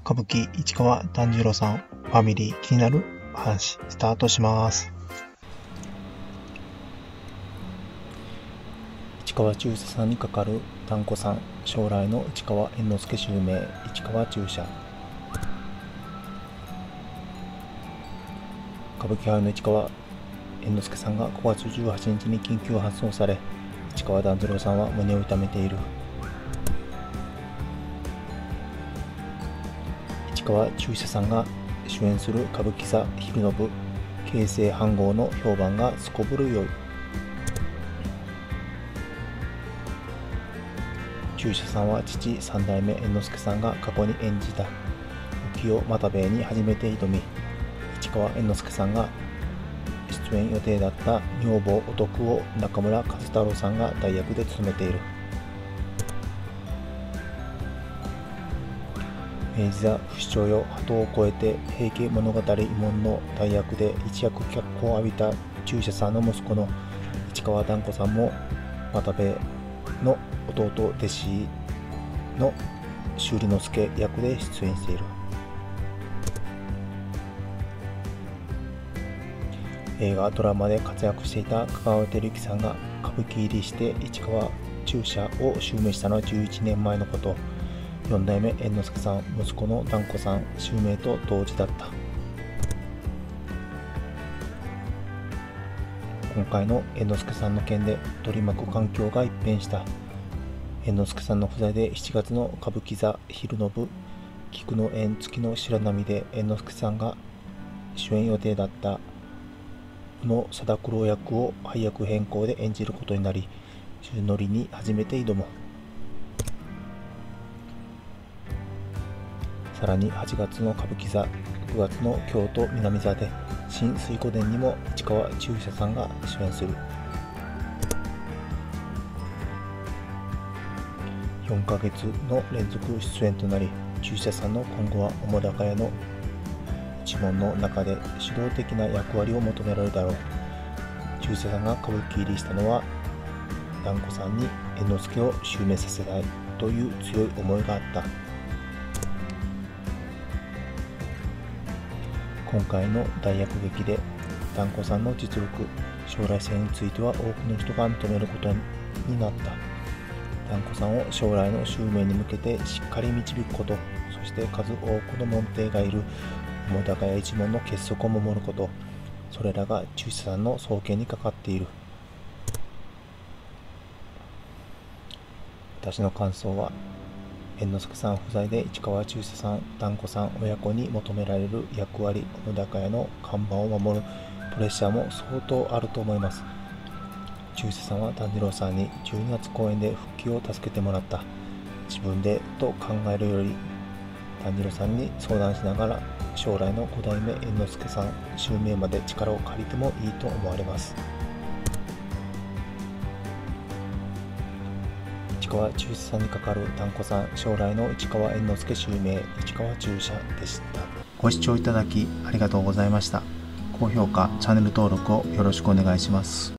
歌舞伎市川團十郎さんファミリー気になる話スタートします。 市川中車さんにかかる團子さん、将来の市川猿之助襲名。市川中車。歌舞伎俳優の市川猿之助さんが5月18日に緊急搬送され、市川團十郎さんは胸を痛めている。市川中車さんが主演する歌舞伎座昼の部傾城飯合の評判がすこぶる良い。中車さんは父三代目猿之助さんが過去に演じた浮世又兵衛に初めて挑み、市川猿之助さんが出演予定だった女房お徳を中村壱太郎さんが代役で務めている。明治座不死鳥よ鳩を越えて平家物語慰問の代役で一躍脚光を浴びた中車さんの息子の市川團子さんも又兵衛の弟弟子の修理之助役で出演している。映画ドラマで活躍していた香川照之さんが歌舞伎入りして市川中車を襲名したのは11年前のこと。4代目猿之助さん、息子の團子さん襲名と同時だった。今回の猿之助さんの件で取り巻く環境が一変した。猿之助さんの不在で7月の歌舞伎座昼の部菊の縁月の白波で猿之助さんが主演予定だった宇野貞九郎役を配役変更で演じることになり、宙乗りに初めて挑む。さらに8月の歌舞伎座、9月の京都南座で新水湖伝にも市川中車さんが主演する。4ヶ月の連続出演となり、中車さんの今後は澤瀉屋の一門の中で主導的な役割を求められるだろう。中車さんが歌舞伎入りしたのは團子さんに猿之助を襲名させたいという強い思いがあった。今回の代役劇で團子さんの実力、将来性については多くの人が認めることになった。團子さんを将来の襲名に向けてしっかり導くこと、そして数多くの門弟がいる澤瀉屋一門の結束を守ること、それらが中車さんの双肩にかかっている。私の感想は、猿之助さん不在で市川中車さん、團子さん親子に求められる役割、澤瀉屋の看板を守るプレッシャーも相当あると思います。中車さんは團十郎さんに12月公演で復帰を助けてもらった。自分でと考えるより團十郎さんに相談しながら将来の5代目猿之助さん襲名まで力を借りてもいいと思われます。市川中車さんにかかる團子さん、将来の市川猿之助襲名。市川中車でした。 ご視聴いただきありがとうございました。高評価、チャンネル登録をよろしくお願いします。